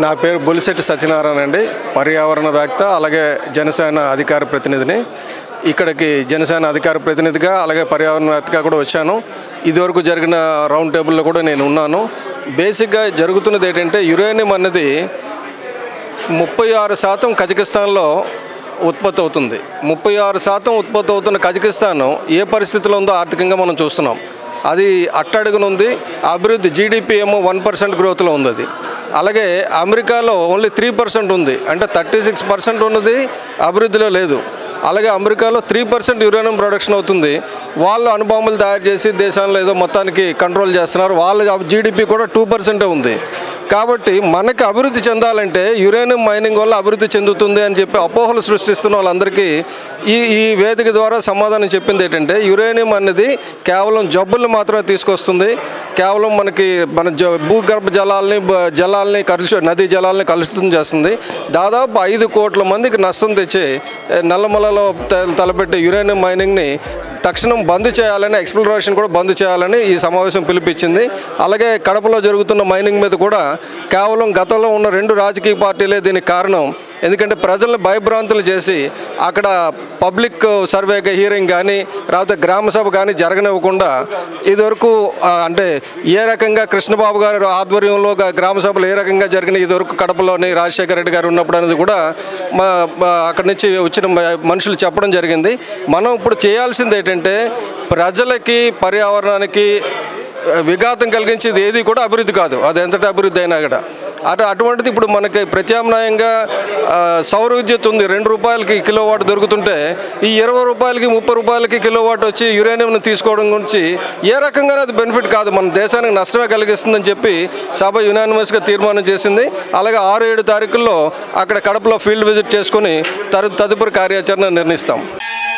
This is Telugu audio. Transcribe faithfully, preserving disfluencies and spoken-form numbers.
నా పేరు బొలిశెట్టి సత్యనారాయణ అండి, పర్యావరణవేత్త, అలాగే జనసేన అధికార ప్రతినిధిని. ఇక్కడికి జనసేన అధికార ప్రతినిధిగా అలాగే పర్యావరణవేత్తగా కూడా వచ్చాను. ఇదివరకు జరిగిన రౌండ్ టేబుల్లో కూడా నేను ఉన్నాను. బేసిక్గా జరుగుతున్నది ఏంటంటే, యురేనియం అన్నది ముప్పై ఆరు శాతం కజకిస్తాన్లో ఉత్పత్తి అవుతుంది. ముప్పై ఆరు శాతం ఉత్పత్తి అవుతున్న కజకిస్తాన్ ఏ పరిస్థితిలో ఉందో ఆర్థికంగా మనం చూస్తున్నాం. అది అట్టడుగునుంది. అభివృద్ధి జీడిపి ఏమో వన్ పర్సెంట్ గ్రోత్లో ఉంది. అది అలాగే అమెరికాలో ఓన్లీ త్రీ పర్సెంట్ ఉంది, అంటే థర్టీ సిక్స్ పర్సెంట్ ఉన్నది అభివృద్ధిలో లేదు. అలాగే అమెరికాలో త్రీ పర్సెంట్ యురేనియం ప్రొడక్షన్ అవుతుంది. వాళ్ళు అణుబాంబులు తయారు చేసి దేశాల్లో ఏదో మొత్తానికి కంట్రోల్ చేస్తున్నారు. వాళ్ళ జీడిపి కూడా టూ పర్సెంటే ఉంది. కాబట్టి మనకి అభివృద్ధి చెందాలంటే యురేనియం మైనింగ్ వల్ల అభివృద్ధి చెందుతుంది అని చెప్పి అపోహలు సృష్టిస్తున్న వాళ్ళందరికీ ఈ ఈ వేదిక ద్వారా సమాధానం చెప్పింది ఏంటంటే, యురేనియం అనేది కేవలం జబ్బులు మాత్రమే తీసుకొస్తుంది. కేవలం మనకి మన జ భూగర్భ జలాల్ని జలాల్ని కలుషి నదీ జలాల్ని కలుషితం చేస్తుంది. దాదాపు ఐదు కోట్ల మందికి నష్టం తెచ్చి నల్లమలలో తలపెట్టే యురేనియం మైనింగ్ని తక్షణం బంద్ చేయాలని, ఎక్స్ప్లోరేషన్ కూడా బంద్ చేయాలని ఈ సమావేశం పిలిపించింది. అలాగే కడపలో జరుగుతున్న మైనింగ్ మీద కూడా కేవలం గతంలో ఉన్న రెండు రాజకీయ పార్టీలే దీనికి కారణం. ఎందుకంటే ప్రజలను భయభ్రాంతులు చేసి అక్కడ పబ్లిక్ సర్వే హియరింగ్ కానీ లేకపోతే గ్రామ సభ కానీ జరగనివ్వకుండా ఇదివరకు అంటే ఏ రకంగా కృష్ణబాబు గారు ఆధ్వర్యంలో గ్రామ సభలు ఏ రకంగా జరిగిన ఇదివరకు కడపలోని రాజశేఖర రెడ్డి గారు ఉన్నప్పుడు అనేది కూడా మా అక్కడి నుంచి వచ్చిన మనుషులు చెప్పడం జరిగింది. మనం ఇప్పుడు చేయాల్సింది ఏంటంటే, ప్రజలకి పర్యావరణానికి విఘాతం కలిగించేది ఏది కూడా అభివృద్ధి కాదు. అది ఎంతటి అభివృద్ధి అయినా కూడా అటు అటువంటిది ఇప్పుడు మనకి ప్రత్యామ్నాయంగా సౌర విద్యుత్ ఉంది. రెండు రూపాయలకి కిలోవాట్ దొరుకుతుంటే ఈ ఇరవై రూపాయలకి ముప్పై రూపాయలకి కిలోవాట్ వచ్చి యురేనియంను తీసుకోవడం గురించి ఏ రకంగానే అది బెనిఫిట్ కాదు, మన దేశానికి నష్టమే కలిగిస్తుందని చెప్పి సభ యునానిమస్గా తీర్మానం చేసింది. అలాగే ఆరు ఏడు తారీఖుల్లో అక్కడ కడపలో ఫీల్డ్ విజిట్ చేసుకొని తదుపరి కార్యాచరణ నిర్ణయిస్తాం.